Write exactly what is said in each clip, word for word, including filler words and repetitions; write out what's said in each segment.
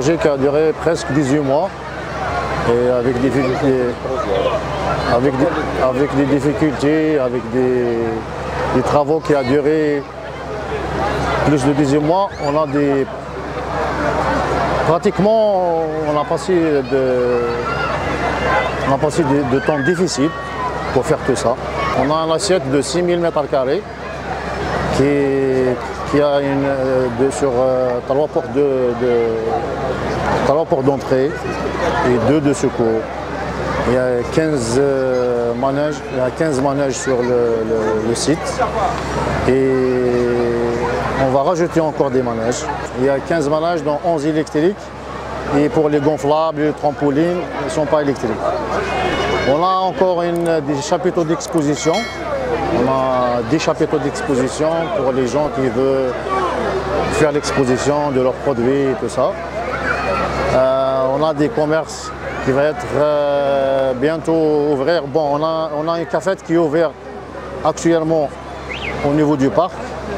projet qui a duré presque dix-huit mois et avec des, avec des, avec des difficultés, avec des, des travaux qui ont duré plus de dix-huit mois. On a des pratiquement on a passé de, on a passé de, de temps difficiles pour faire tout ça. On a une assiette de six mille mètres carrés qui, qui a une, de, sur euh, trois portes de, de, trois portes d'entrée et deux de secours. Il y a quinze euh, manèges, il y a quinze manèges sur le, le, le site et on va rajouter encore des manèges. Il y a quinze manèges dont onze électriques et pour les gonflables, les trampolines, ils ne sont pas électriques. On a encore une, des chapiteaux d'exposition. On a des chapiteaux d'exposition pour les gens qui veulent faire l'exposition de leurs produits et tout ça. Euh, on a des commerces qui vont être euh, bientôt ouverts. Bon, on a, on a une cafette qui est ouverte actuellement au niveau du parc.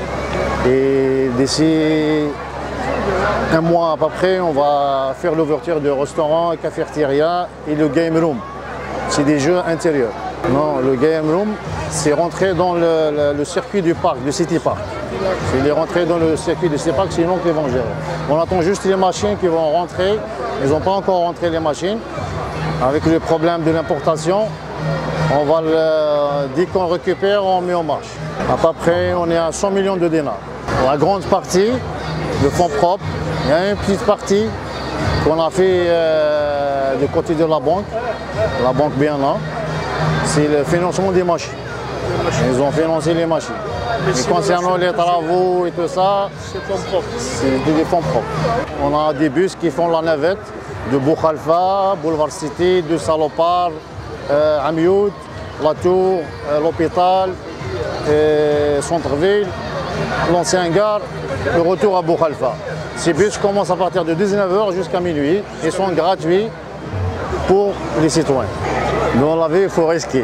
Et d'ici un mois à peu près, on va faire l'ouverture de restaurants, cafétéria et le game room. C'est des jeux intérieurs. Non, le game room, c'est rentré dans le, le, le circuit du parc, du City Park. C'est rentré dans le circuit du City Park, c'est nous qui vont gérer. On attend juste les machines qui vont rentrer. Ils n'ont pas encore rentré les machines. Avec le problème de l'importation, on va le, dès qu'on récupère, on met en marche. À peu près, on est à cent millions de dinars. La grande partie, de fonds propres, il y a une petite partie qu'on a fait euh, du côté de la banque, la banque bien là, c'est le financement des machines. Ils ont financé les machines. Et concernant les travaux et tout ça, c'est des fonds propres. On a des bus qui font la navette de Bou-Khalfa, Boulevard City, de Salopard, euh, Amioud, la Tour, euh, l'hôpital, centre-ville, l'ancien gare, le retour à Bou-Khalfa. Ces bus commencent à partir de dix-neuf heures jusqu'à minuit et sont gratuits pour les citoyens. Dans la vie, il faut risquer.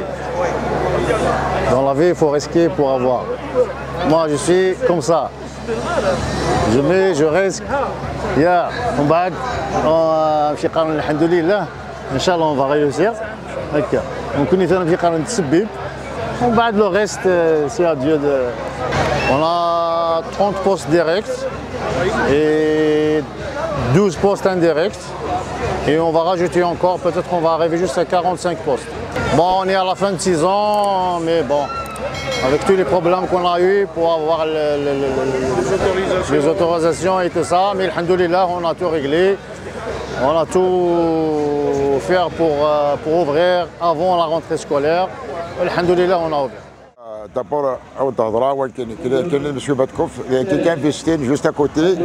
Dans la vie, il faut risquer pour avoir. Moi, je suis comme ça. Je mets, je risque. Ya, on va alhamdoulilah, Inch'Allah, on va réussir. On connaît un petit carnet de subib. On va le reste, c'est à Dieu de. On a trente postes directs et douze postes indirects. Et on va rajouter encore, peut-être qu'on va arriver jusqu'à quarante-cinq postes. Bon, on est à la fin de saison, mais bon, avec tous les problèmes qu'on a eu pour avoir le, le, le, les, autorisations. les autorisations et tout ça, mais alhamdoulilah, on a tout réglé. On a tout fait pour, pour ouvrir avant la rentrée scolaire. Alhamdoulilah, on a ouvert. D'abord, au Tadra, كاين مسيو باتكوف كي كان في ستين جوست اكوتي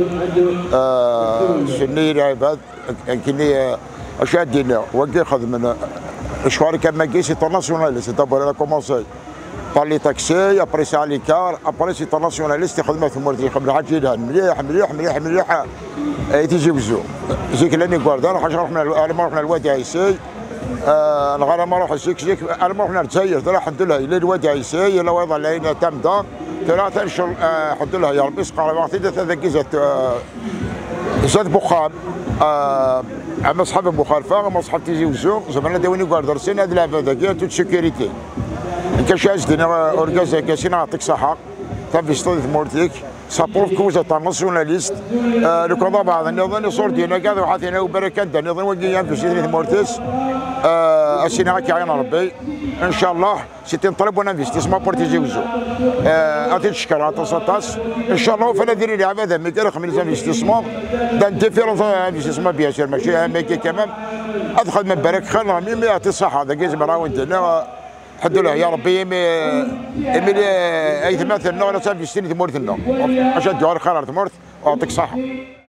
سني العباد كاين اشياء دينا وكي خدمنا شهور كان ما كاينش انترناسيوناليست دابور انا كومونسي par les taxis, après c'est à l'écart, après c'est internationaliste يخدمها في المرتي خدمة عاجلة مليح مليح مليح مليح تيجي بزو زيك لاني كواردان حاجة رحنا ما رحنا الوادي عيسي الغرام ما روح زيك زيك انا ما رحنا للجزائر ترى الحمد لله الى الوادي عيسي الى وضع لنا تامدا ترى تنشر الحمد لله يا ربي سقى وقت ثلاثة كيزات زاد بوخام اما صحاب بوخالفا اما صحاب تيجي وزو زعما داويني كواردان سين هاد العباد هكا توت سيكوريتي كاش دينا اورغاز كاسين نعطيك صحه تافي ستودي مورتيك سابروف كوز انترناسيوناليست لو كون بعض النظام صور دينا كاع وحاثينا وبركات النظام وكيان في سيدي مورتيس اسينا كي عين ربي ان شاء الله سيتي نطلب وانا انفستيسمون بور تيجي وزو غادي نشكر عطاساتاس ان شاء الله فانا ديري لي هذا مي كان خمس انفستيسمون دان ديفيرونس انفستيسمون بيان سير ماشي امريكي كمان ادخل من برك خير مي يعطي الصحه هذا كيز براوند هنا الحمد لله يا ربي يمي يمي اي ثمانية نور سافي ستين ثمورث النور عشان جوار خير ثمورث واعطيك صحه.